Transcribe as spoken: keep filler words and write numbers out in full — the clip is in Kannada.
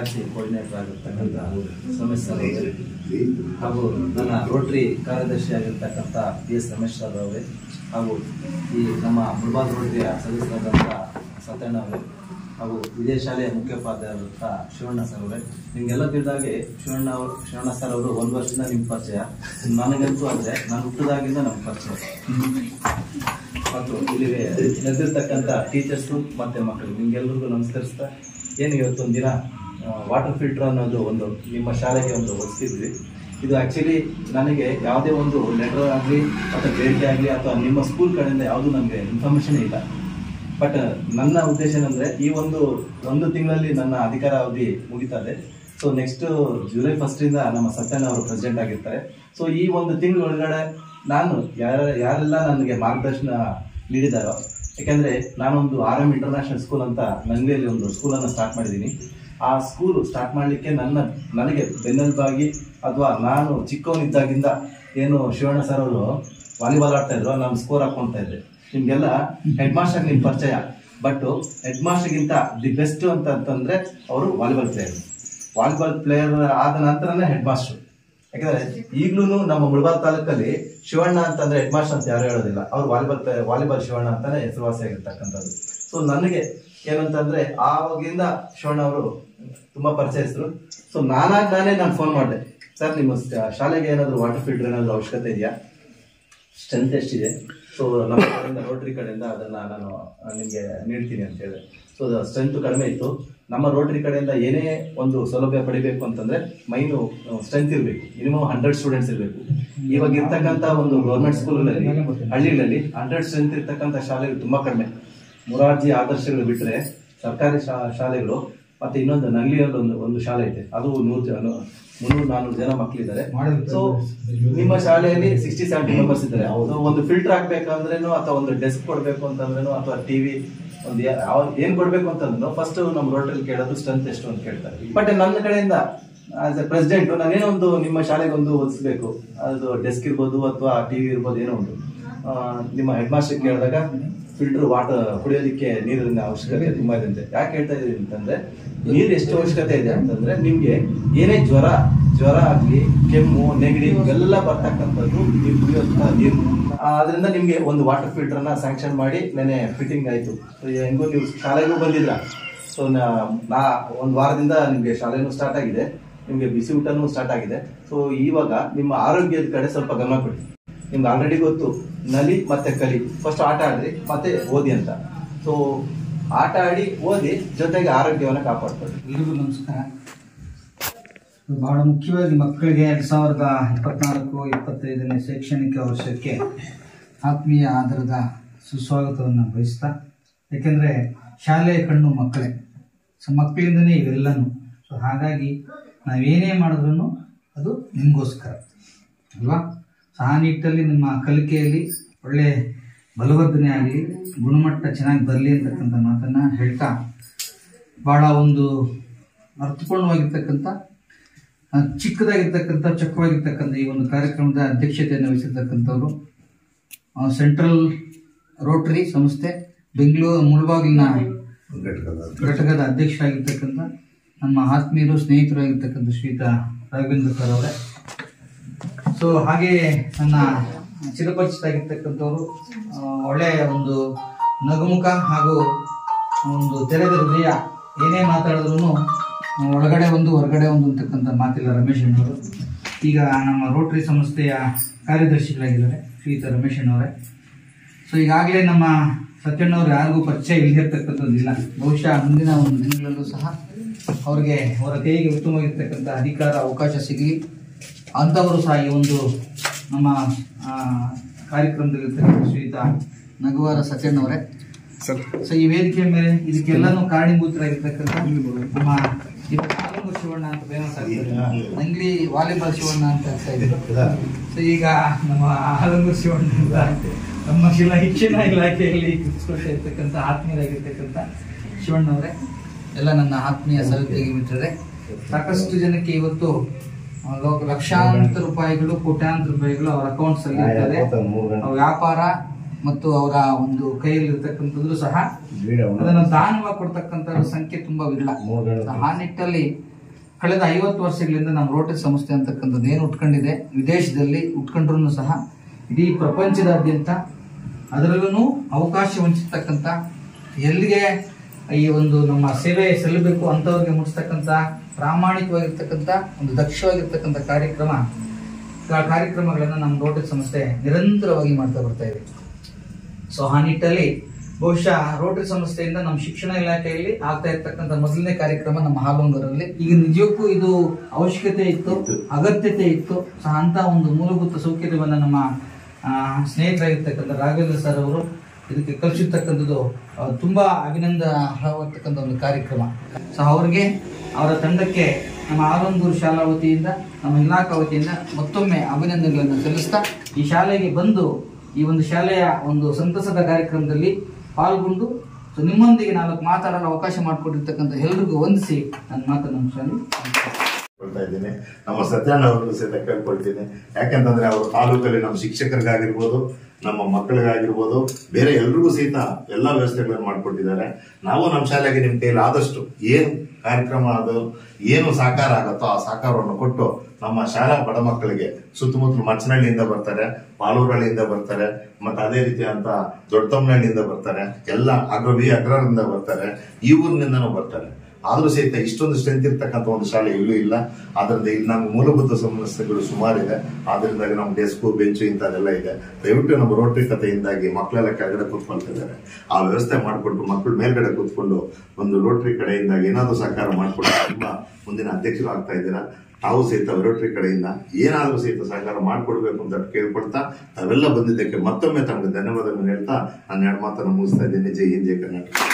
ಆರ್ ಸಿ ಕೋಆರ್ಡಿನೇಟರ್ ಆಗಿರ್ತಕ್ಕಂಥ ಸಮೇಶ್ ಸರ್ ಅವರೇ, ಹಾಗೂ ನನ್ನ ರೋಟರಿ ಕಾರ್ಯದರ್ಶಿ ಆಗಿರ್ತಕ್ಕಂಥ ಬಿ ಎಸ್ ರಮೇಶ್ ಸರ್ ಅವರೇ, ಹಾಗೂ ಈ ನಮ್ಮ ಮುಳಬಾಗಿಲು ರೋಟರಿಯ ಸದಸ್ಯರಾದಂಥ ಸತ್ಯಣ್ಣ ಅವರೇ, ಹಾಗೂ ವಿಜಯ ಶಾಲೆಯ ಮುಖ್ಯೋಪಾಧ್ಯಾಯರಾದಂಥ ಶಿವಣ್ಣ ಸರ್ ಅವರೇ. ನಿಮಗೆಲ್ಲ ತಿಳಿದಾಗೆ ಶಿವಣ್ಣ ಅವರು ಶಿವಣ್ಣ ಸರ್ ಅವರು ಒಂದು ವರ್ಷದಿಂದ ನಿಮ್ಮ ಪರಿಚಯ, ನನಗಂತೂ ಆದರೆ ನಾನು ಹುಟ್ಟಿದಾಗಿಂದ ನಮ್ಮ ಪರಿಚಯ. ಮತ್ತು ಇಲ್ಲಿ ನೆರೆದಿರ್ತಕ್ಕಂಥ ಟೀಚರ್ಸು ಮತ್ತು ಮಕ್ಕಳು ನಿಮ್ಗೆಲ್ರಿಗೂ ನಮಸ್ಕರಿಸ್ತಾ, ಏನು ಇವತ್ತೊಂದು ದಿನ ವಾಟರ್ ಫಿಲ್ಟರ್ ಅನ್ನೋದು ಒಂದು ನಿಮ್ಮ ಶಾಲೆಗೆ ಒಂದು ಒದಗಿಸಿದ್ವಿ. ಇದು ಆ್ಯಕ್ಚುಲಿ ನನಗೆ ಯಾವುದೇ ಒಂದು ಲೆಟರ್ ಆಗಲಿ ಅಥವಾ ಬೇಡಿಕೆ ಆಗಲಿ ಅಥವಾ ನಿಮ್ಮ ಸ್ಕೂಲ್ ಕಡೆಯಿಂದ ಯಾವುದೂ ನನಗೆ ಇನ್ಫಾರ್ಮೇಷನ್ ಇಲ್ಲ. ಬಟ್ ನನ್ನ ಉದ್ದೇಶ ಏನಂದರೆ, ಈ ಒಂದು ಒಂದು ತಿಂಗಳಲ್ಲಿ ನನ್ನ ಅಧಿಕಾರ ಅವಧಿ ಮುಗಿತಾ ಇದೆ. ಸೊ ನೆಕ್ಸ್ಟ್ ಜುಲೈ ಫಸ್ಟಿಂದ ನಮ್ಮ ಸತ್ಯಣ್ಣ ಅವರು ಪ್ರೆಸಿಡೆಂಟ್ ಆಗಿರ್ತಾರೆ. ಸೊ ಈ ಒಂದು ತಿಂಗಳ ಒಳಗಡೆ ನಾನು ಯಾರ ಯಾರೆಲ್ಲ ನನಗೆ ಮಾರ್ಗದರ್ಶನ ನೀಡಿದಾರೋ, ಯಾಕೆಂದರೆ ನಾನೊಂದು ಆರ್ ಎಮ್ ಇಂಟರ್ನ್ಯಾಷನಲ್ ಸ್ಕೂಲ್ ಅಂತ ನಂಗ್ಲಿಯಲ್ಲಿ ಒಂದು ಸ್ಕೂಲನ್ನು ಸ್ಟಾರ್ಟ್ ಮಾಡಿದ್ದೀನಿ. ಆ ಸ್ಕೂಲು ಸ್ಟಾರ್ಟ್ ಮಾಡಲಿಕ್ಕೆ ನನ್ನ ನನಗೆ ಬೆನ್ನೆಲುಬಾಗಿ ಅಥವಾ ನಾನು ಚಿಕ್ಕವನಿದ್ದಾಗಿಂದ ಏನು ಶಿವಣ್ಣ ಸರ್ ಅವರು ವಾಲಿಬಾಲ್ ಆಡ್ತಾ ಇದ್ರು, ನಾನು ಸ್ಕೋರ್ ಹಾಕ್ಕೊಳ್ತಾ ಇದ್ದೆ. ನಿಮಗೆಲ್ಲ ಹೆಡ್ ಮಾಸ್ಟರ್ ನಿಮ್ಮ ಪರಿಚಯ, ಬಟ್ ಹೆಡ್ ಮಾಸ್ಟರ್ಗಿಂತ ದಿ ಬೆಸ್ಟ್ ಅಂತ ಅಂತಂದರೆ ಅವರು ವಾಲಿಬಾಲ್ ಪ್ಲೇಯರ್. ವಾಲಿಬಾಲ್ ಪ್ಲೇಯರ್ ಆದ ನಂತರನೇ ಹೆಡ್ ಮಾಸ್ಟರ್. ಯಾಕಂದರೆ ಈಗಲೂ ನಮ್ಮ ಮುಳಬಾಗಿಲು ತಾಲೂಕಲ್ಲಿ ಶಿವಣ್ಣ ಅಂತಂದರೆ ಹೆಡ್ ಮಾಸ್ಟರ್ ಅಂತ ಯಾರು ಹೇಳೋದಿಲ್ಲ, ಅವ್ರು ವಾಲಿಬಾಲ್ ಪ್ಲೇಯರ್ ವಾಲಿಬಾಲ್ ಶಿವಣ್ಣ ಅಂತಾನೆ ಹೆಸರುವಾಸಿಯಾಗಿರ್ತಕ್ಕಂಥದ್ದು. ಸೊ ನನಗೆ ಏನಂತಂದರೆ ಆವಾಗಿಂದ ಶಿವಣ್ಣ ಅವರು ತುಂಬ ಪರಿಚಯಿಸಿದ್ರು. ಸೊ ನಾನಾಗಿ ನಾನೇ ನಾನು ಫೋನ್ ಮಾಡಿದೆ, ಸರ್ ನಿಮ್ಮ ಶಾಲೆಗೆ ಏನಾದರೂ ವಾಟರ್ ಫಿಲ್ಟರ್ ಏನಾದರೂ ಅವಶ್ಯಕತೆ ಇದೆಯಾ, ಸ್ಟ್ರೆಂತ್ ಎಷ್ಟಿದೆ, ಸೊ ನಮ್ಮ ಕಡೆಯಿಂದ ರೋಟರಿ ಕಡೆಯಿಂದ ಅದನ್ನು ನಾನು ನಿಮಗೆ ನೀಡ್ತೀನಿ ಅಂತ ಹೇಳಿದೆ. ಸೊ ಸ್ಟ್ರೆಂತ್ ಕಡಿಮೆ ಇತ್ತು. ನಮ್ಮ ರೋಟರಿ ಕಡೆಯಿಂದ ಏನೇ ಒಂದು ಸೌಲಭ್ಯ ಪಡಿಬೇಕು ಅಂತಂದರೆ ಮೈನು ಸ್ಟ್ರೆಂತ್ ಇರಬೇಕು, ಮಿನಿಮಮ್ ಹಂಡ್ರೆಡ್ ಸ್ಟೂಡೆಂಟ್ಸ್ ಇರಬೇಕು. ಇವಾಗ ಇರ್ತಕ್ಕಂಥ ಒಂದು ಗೌರ್ಮೆಂಟ್ ಸ್ಕೂಲ್ಗಳಲ್ಲಿ ಹಳ್ಳಿಗಳಲ್ಲಿ ಹಂಡ್ರೆಡ್ ಸ್ಟ್ರೆಂತ್ ಇರ್ತಕ್ಕಂಥ ಶಾಲೆಗಳು ತುಂಬ ಕಡಿಮೆ. ಮೊರಾರ್ಜಿ ಆದರ್ಶಗಳು ಬಿಟ್ಟರೆ ಸರ್ಕಾರಿ ಶಾ ಶಾಲೆಗಳು ಮತ್ತು ಇನ್ನೊಂದು ನಂಗ್ಲಿಯಲ್ಲಿ ಒಂದು ಒಂದು ಶಾಲೆ ಇದೆ, ಅದು ನೂರು ಜನ ಮುನ್ನೂರು ನಾನ್ನೂರು ಜನ ಮಕ್ಕಳಿದ್ದಾರೆ. ಸೊ ನಿಮ್ಮ ಶಾಲೆಯಲ್ಲಿ ಸಿಕ್ಸ್ಟಿ ಸೆವೆಂಟಿ ಮೆಂಬರ್ಸ್ ಇದ್ದಾರೆ. ಹೌದು, ಒಂದು ಫಿಲ್ಟರ್ ಹಾಕ್ಬೇಕಂದ್ರೇನು ಅಥವಾ ಒಂದು ಡೆಸ್ಕ್ ಕೊಡಬೇಕು ಅಂತಂದ್ರೇನು ಅಥವಾ ಟಿವಿ ಒಂದು ಏನ್ ಕೊಡ್ಬೇಕು ಅಂತಂದ್ರು ಫಸ್ಟ್ ನಮ್ಮ ರೋಟಲ್ಲಿ ಕೇಳೋದು ಸ್ಟ್ರೆಂತ್ ಎಷ್ಟು ಅಂತ ಕೇಳ್ತಾರೆ. ಬಟ್ ನನ್ನ ಕಡೆಯಿಂದ ಆಸ್ ಎ ಪ್ರೆಸಿಡೆಂಟ್ ನಾನೇನೋ ಒಂದು ನಿಮ್ಮ ಶಾಲೆಗೆ ಒಂದು ಒದಿಸ್ಬೇಕು, ಅದು ಡೆಸ್ಕ್ ಇರ್ಬೋದು ಅಥವಾ ಟಿವಿ ಇರ್ಬೋದು, ಏನೋ ಒಂದು ನಿಮ್ಮ ಹೆಡ್ ಮಾಸ್ಟರ್ ಕೇಳಿದಾಗ ಫಿಲ್ಟರ್ ವಾಟರ್ ಕುಡಿಯೋದಕ್ಕೆ ನೀರಿನ ಅವಶ್ಯಕತೆ ತುಂಬಾ ಇದೆ ಅಂತೆ. ಯಾಕೆ ಹೇಳ್ತಾ ಇದೀವಿ ಅಂತಂದ್ರೆ, ನೀರು ಎಷ್ಟು ಅವಶ್ಯಕತೆ ಇದೆ ಅಂತಂದ್ರೆ ನಿಮ್ಗೆ ಏನೇ ಜ್ವರ ಜ್ವರ ಆಗ್ಲಿ ಕೆಮ್ಮು ನೆಗಡಿ ಇವೆಲ್ಲ ಬರ್ತಕ್ಕಂಥದ್ದು ನೀವು ಕುಡಿಯುವಂತಹ ನೀರು. ಅದರಿಂದ ನಿಮ್ಗೆ ಒಂದು ವಾಟರ್ ಫಿಲ್ಟರ್ ನ ಸ್ಯಾಂಕ್ಷನ್ ಮಾಡಿ ನೆನೆ ಫಿಟ್ಟಿಂಗ್ ಆಯ್ತು. ಹೆಂಗೂ ನೀವು ಶಾಲೆಗೂ ಬಂದಿಲ್ಲ. ಸೊ ನಾ ಒಂದು ವಾರದಿಂದ ನಿಮ್ಗೆ ಶಾಲೆನೂ ಸ್ಟಾರ್ಟ್ ಆಗಿದೆ, ನಿಮ್ಗೆ ಬಿಸಿ ಊಟನೂ ಸ್ಟಾರ್ಟ್ ಆಗಿದೆ. ಸೊ ಇವಾಗ ನಿಮ್ಮ ಆರೋಗ್ಯದ ಕಡೆ ಸ್ವಲ್ಪ ಗಮನ ಕೊಡಿ. ನಿಮ್ಗೆ ಆಲ್ರೆಡಿ ಗೊತ್ತು, ನಲಿ ಮತ್ತೆ ಕಲಿ, ಫಸ್ಟ್ ಆಟ ಆಡ್ರಿ ಮತ್ತೆ ಓದಿ ಅಂತ. ಸೊ ಆಟ ಆಡಿ ಓದಿ ಜೊತೆಗೆ ಆರೋಗ್ಯವನ್ನು ಕಾಪಾಡ್ಕೊಳ್ಳಿ. ಎಲ್ರಿಗೂ ನಮಸ್ಕಾರ. ಬಹಳ ಮುಖ್ಯವಾಗಿ ಮಕ್ಕಳಿಗೆ ಎರಡ್ ಸಾವಿರದ ಇಪ್ಪತ್ನಾಲ್ಕು ಇಪ್ಪತ್ತೈದನೇ ಶೈಕ್ಷಣಿಕ ವರ್ಷಕ್ಕೆ ಆತ್ಮೀಯ ಆಧಾರದ ಸುಸ್ವಾಗತವನ್ನು ಬಯಸ್ತಾ, ಯಾಕೆಂದರೆ ಶಾಲೆಯ ಕಣ್ಣು ಮಕ್ಕಳೇ. ಸೊ ಮಕ್ಕಳಿಂದನೇ ಇವೆಲ್ಲನೂ. ಸೊ ಹಾಗಾಗಿ ನಾವೇನೇ ಮಾಡಿದ್ರೂ ಅದು ನಿಮಗೋಸ್ಕರ ಅಲ್ವಾ. ಸೊ ಆ ನಿಟ್ಟಲ್ಲಿ ನಿಮ್ಮ ಕಲಿಕೆಯಲ್ಲಿ ಒಳ್ಳೆ ಬಲವರ್ಧನೆ ಆಗಲಿ, ಗುಣಮಟ್ಟ ಚೆನ್ನಾಗಿ ಬರಲಿ ಅಂತಕ್ಕಂಥ ಮಾತನ್ನು ಹೇಳ್ತಾ, ಭಾಳ ಒಂದು ಅರ್ಥಪೂರ್ಣವಾಗಿರ್ತಕ್ಕಂಥ ಚಿಕ್ಕದಾಗಿರ್ತಕ್ಕಂಥ ಚೊಕ್ಕವಾಗಿರ್ತಕ್ಕಂಥ ಈ ಒಂದು ಕಾರ್ಯಕ್ರಮದ ಅಧ್ಯಕ್ಷತೆಯನ್ನು ವಹಿಸಿರ್ತಕ್ಕಂಥವ್ರು ಸೆಂಟ್ರಲ್ ರೋಟರಿ ಸಂಸ್ಥೆ ಬೆಂಗಳೂರು ಮುಳಬಾಗಿಲಿನ ಘಟಕದ ಅಧ್ಯಕ್ಷರಾಗಿರ್ತಕ್ಕಂಥ ನಮ್ಮ ಆತ್ಮೀಯರು ಸ್ನೇಹಿತರಾಗಿರ್ತಕ್ಕಂಥ ಶ್ರೀಯುತ ರಾಘವೇಂದ್ರ ಸರ್ ಅವರೇ. ಸೊ ಹಾಗೆ ನನ್ನ ಚಿರಪರಿಚಿತ ಆಗಿರ್ತಕ್ಕಂಥವ್ರು, ಒಳ್ಳೆಯ ಒಂದು ನಗುಮುಖ ಹಾಗೂ ಒಂದು ತೆರೆದ ಹೃದಯ, ಏನೇ ಮಾತಾಡಿದ್ರು ಒಳಗಡೆ ಒಂದು ಹೊರಗಡೆ ಒಂದು ಅಂತಕ್ಕಂಥ ಮಾತಿಲ್ಲ ರಮೇಶ್ ಅಣ್ಣವರು. ಈಗ ನಮ್ಮ ರೋಟರಿ ಸಂಸ್ಥೆಯ ಕಾರ್ಯದರ್ಶಿಗಳಾಗಿದ್ದಾರೆ ಶ್ರೀಯುತ ರಮೇಶ್ ಅಣ್ಣವರೇ. ಸೊ ಈಗಾಗಲೇ ನಮ್ಮ ಸತ್ಯಣ್ಣವ್ರು ಯಾರಿಗೂ ಪರಿಚಯ ಇಲ್ಲಿರ್ತಕ್ಕಂಥದ್ದಿಲ್ಲ. ಬಹುಶಃ ಮುಂದಿನ ಒಂದು ದಿನಗಳಲ್ಲೂ ಸಹ ಅವ್ರಿಗೆ ಅವರ ಕೈಗೆ ಉತ್ತಮವಾಗಿರ್ತಕ್ಕಂಥ ಅಧಿಕಾರ ಅವಕಾಶ ಸಿಗಲಿ ಅಂಥವರು ಸಹ ಈ ಒಂದು ನಮ್ಮ ಕಾರ್ಯಕ್ರಮದಲ್ಲಿರ್ತಕ್ಕಂಥ ಶ್ರೀಯುತ ನಗುವಾರ ಸತ್ಯಣ್ಣವರೇ. ಸೊ ಈ ವೇದಿಕೆ ಮೇಲೆ ಇದಕ್ಕೆಲ್ಲಾನು ಕಾರಣೀಭೂತರಾಗಿರ್ತಕ್ಕಂಥ ನಮ್ಮ ಆಲಂಗೂರು ಶಿವಣ್ಣ ಅಂತ ಫೇಮಸ್ ಆಗ್ತದೆ, ಅಂಗ್ಲಿ ವಾಲಿಬಾಲ್ ಶಿವಣ್ಣ ಅಂತ ಆಗ್ತಾ ಇದ್ರು. ಸೊ ಈಗ ನಮ್ಮ ಆಲಂಗೂರು ಶಿವಣ್ಣ ನಮ್ಮ ಶಿಲಾ ಶಿಕ್ಷಣ ಇಲಾಖೆಯಲ್ಲಿ ಗುರುತಿಸ್ಕೊಳ್ತಾ ಇರ್ತಕ್ಕಂಥ ಆತ್ಮೀಯರಾಗಿರ್ತಕ್ಕಂಥ ಶಿವಣ್ಣವರೇ, ಎಲ್ಲ ನನ್ನ ಆತ್ಮೀಯ ಸಹೋದ್ಯೋಗಿ ಮಿತ್ರರೇ. ಸಾಕಷ್ಟು ಜನಕ್ಕೆ ಇವತ್ತು ಲಕ್ಷಾಂತರ ರೂಪಾಯಿಗಳು ಕೋಟ್ಯಾಂತರ ರೂಪಾಯಿಗಳು ಅವರ ಅಕೌಂಟ್ಸ್ ಅಲ್ಲಿ ಇರ್ತದೆ. ವ್ಯಾಪಾರ ಮತ್ತು ಅವರ ಒಂದು ಕೈಯಲ್ಲಿ ಇರ್ತಕ್ಕಂಥದ್ದು ಸಹ ಅದನ್ನು ದಾನವಾಗಿ ಕೊಡ್ತಕ್ಕಂಥ ಸಂಖ್ಯೆ ತುಂಬಾ ವಿರಳ. ಆ ನಿಟ್ಟಲ್ಲಿ ಕಳೆದ ಐವತ್ತು ವರ್ಷಗಳಿಂದ ನಮ್ಮ ರೋಟರಿ ಸಂಸ್ಥೆ ಅಂತಕ್ಕಂಥದ್ದು ಏನು ಉಟ್ಕೊಂಡಿದೆ, ವಿದೇಶದಲ್ಲಿ ಉಟ್ಕೊಂಡ್ರೂ ಸಹ ಇಡೀ ಪ್ರಪಂಚದಾದ್ಯಂತ ಅದರಲ್ಲೂ ಅವಕಾಶ ವಂಚಿತಕ್ಕಂಥ ಎಲ್ಲಿಗೆ ಈ ಒಂದು ನಮ್ಮ ಸೇವೆ ಸಲ್ಲಬೇಕು ಅಂಥವ್ರಿಗೆ ಮುಟ್ಟಿಸ್ತಕ್ಕಂಥ ಪ್ರಾಮಾಣಿಕವಾಗಿರ್ತಕ್ಕಂಥ ಒಂದು ದಕ್ಷವಾಗಿರ್ತಕ್ಕಂಥ ಕಾರ್ಯಕ್ರಮ ಕಾರ್ಯಕ್ರಮಗಳನ್ನು ನಮ್ಮ ರೋಟರಿ ಸಂಸ್ಥೆ ನಿರಂತರವಾಗಿ ಮಾಡ್ತಾ ಬರ್ತಾ ಇದೆ. ಸೊ ಆ ನಿಟ್ಟಲ್ಲಿ ಬಹುಶಃ ರೋಟರಿ ಸಂಸ್ಥೆಯಿಂದ ನಮ್ಮ ಶಿಕ್ಷಣ ಇಲಾಖೆಯಲ್ಲಿ ಆಗ್ತಾ ಇರ್ತಕ್ಕಂಥ ಮೊದಲನೇ ಕಾರ್ಯಕ್ರಮ ನಮ್ಮ ಹಾಲುಂಗರಲ್ಲಿ. ಈಗ ನಿಜಕ್ಕೂ ಇದು ಅವಶ್ಯಕತೆ ಇತ್ತು, ಅಗತ್ಯತೆ ಇತ್ತು. ಸಹ ಅಂತ ಒಂದು ಮೂಲಭೂತ ಸೌಕರ್ಯವನ್ನು ನಮ್ಮ ಸ್ನೇಹಿತರಾಗಿರ್ತಕ್ಕಂಥ ರಾಘವೇಂದ್ರ ಸರ್ ಅವರು ಇದಕ್ಕೆ ಕಲಿಸಿರ್ತಕ್ಕಂಥದ್ದು ತುಂಬಾ ಅಭಿನಂದನಾರ್ಹವಾಗಿರ್ತಕ್ಕಂಥ ಒಂದು ಕಾರ್ಯಕ್ರಮ. ಸೊ ಅವರಿಗೆ, ಅವರ ತಂಡಕ್ಕೆ ನಮ್ಮ ಆಲಂಗೂರು ಶಾಲಾ ವತಿಯಿಂದ, ನಮ್ಮ ಇಲಾಖಾ ವತಿಯಿಂದ ಮತ್ತೊಮ್ಮೆ ಅಭಿನಂದನೆಗಳನ್ನು ಸಲ್ಲಿಸ್ತಾ, ಈ ಶಾಲೆಗೆ ಬಂದು ಈ ಒಂದು ಶಾಲೆಯ ಒಂದು ಸಂತಸದ ಕಾರ್ಯಕ್ರಮದಲ್ಲಿ ಪಾಲ್ಗೊಂಡು ಸೊ ನಿಮ್ಮೊಂದಿಗೆ ನಾಲ್ಕು ಮಾತಾಡಲು ಅವಕಾಶ ಮಾಡಿಕೊಟ್ಟಿರ್ತಕ್ಕಂಥ ಎಲ್ಲರಿಗೂ ವಂದಿಸಿ ನನ್ನ ಮಾತನ್ನು ಮುಗಿಸಲು ಕೊಡ್ತಾ ಇದ್ದೀನಿ. ನಮ್ಮ ಸತ್ಯಾನ ಅವ್ರಿಗೂ ಸಹಿತ ಕೇಳ್ಕೊಳ್ತೀನಿ. ಯಾಕಂತಂದ್ರೆ ಅವರು ತಾಲೂಕಲ್ಲಿ ನಮ್ಮ ಶಿಕ್ಷಕರಿಗಾಗಿರ್ಬೋದು, ನಮ್ಮ ಮಕ್ಕಳಿಗಾಗಿರ್ಬೋದು, ಬೇರೆ ಎಲ್ರಿಗೂ ಸಹಿತ ಎಲ್ಲಾ ವ್ಯವಸ್ಥೆಗಳನ್ನು ಮಾಡ್ಕೊಟ್ಟಿದ್ದಾರೆ. ನಾವು ನಮ್ಮ ಶಾಲೆಗೆ ನಿಮ್ ಕೈಲಿ ಆದಷ್ಟು ಏನು ಕಾರ್ಯಕ್ರಮ ಅದು ಏನು ಸಾಕಾರ ಆಗತ್ತೋ ಆ ಸಾಕಾರವನ್ನು ಕೊಟ್ಟು ನಮ್ಮ ಶಾಲಾ ಬಡ ಮಕ್ಕಳಿಗೆ ಸುತ್ತಮುತ್ತಲು ಮಚ್ಚನಹಳ್ಳಿಯಿಂದ ಬರ್ತಾರೆ, ಪಾಲೂರಹಳ್ಳಿಯಿಂದ ಬರ್ತಾರೆ, ಮತ್ತೆ ಅದೇ ರೀತಿ ಅಂತ ದೊಡ್ಡತಮ್ಮನಹಳ್ಳಿಯಿಂದ ಬರ್ತಾರೆ, ಎಲ್ಲ ಅಗ್ರ ವಿ ಅಗ್ರದಿಂದ ಬರ್ತಾರೆ, ಈ ಊರಿನಿಂದನೂ ಬರ್ತಾರೆ. ಆದ್ರೂ ಸಹಿತ ಇಷ್ಟೊಂದು ಸ್ಟ್ರೆಂತ್ ಇರ್ತಕ್ಕಂಥ ಒಂದು ಶಾಲೆ ಎಲ್ಲೂ ಇಲ್ಲ. ಆದ್ರಿಂದ ಇಲ್ಲಿ ನಮ್ಗೆ ಮೂಲಭೂತ ಸಮಸ್ಯೆಗಳು ಸುಮಾರಿದೆ. ಆದ್ರಿಂದ ನಮ್ಮ ಡೆಸ್ಕು, ಬೆಂಚು ಇಂಥದೆಲ್ಲ ಇದೆ. ದಯವಿಟ್ಟು ನಮ್ಮ ರೋಟರಿ ಕಥೆಯಿಂದಾಗಿ ಮಕ್ಕಳೆಲ್ಲ ಕೆಳಗಡೆ ಕೂತ್ಕೊಳ್ತಿದ್ದಾರೆ. ಆ ವ್ಯವಸ್ಥೆ ಮಾಡಿಕೊಟ್ಟು ಮಕ್ಕಳು ಮೇಲ್ಗಡೆ ಕೂತ್ಕೊಂಡು ಒಂದು ರೋಟರಿ ಕಡೆಯಿಂದ ಏನಾದರೂ ಸಹಕಾರ ಮಾಡಿಕೊಟ್ಟು ತುಂಬಾ ಮುಂದಿನ ಅಧ್ಯಕ್ಷರು ಆಗ್ತಾ ಇದ್ದೀರಾ. ತಾವು ಸಹಿತ ರೋಟರಿ ಕಡೆಯಿಂದ ಏನಾದರೂ ಸಹಿತ ಸಹಕಾರ ಮಾಡಿಕೊಡ್ಬೇಕು ಅಂತ ಕೇಳ್ಕೊಳ್ತಾ ತಾವೆಲ್ಲ ಬಂದಿದ್ದಕ್ಕೆ ಮತ್ತೊಮ್ಮೆ ತಮಗೆ ಧನ್ಯವಾದಗಳನ್ನು ಹೇಳ್ತಾ ನನ್ನ ಎರಡು ಮಾತನ್ನು ಮುಗಿಸ್ತಾ ಇದ್ದೀನಿ. ಜೈ ಹಿಂದ್, ಜೈ ಕರ್ನಾಟಕ.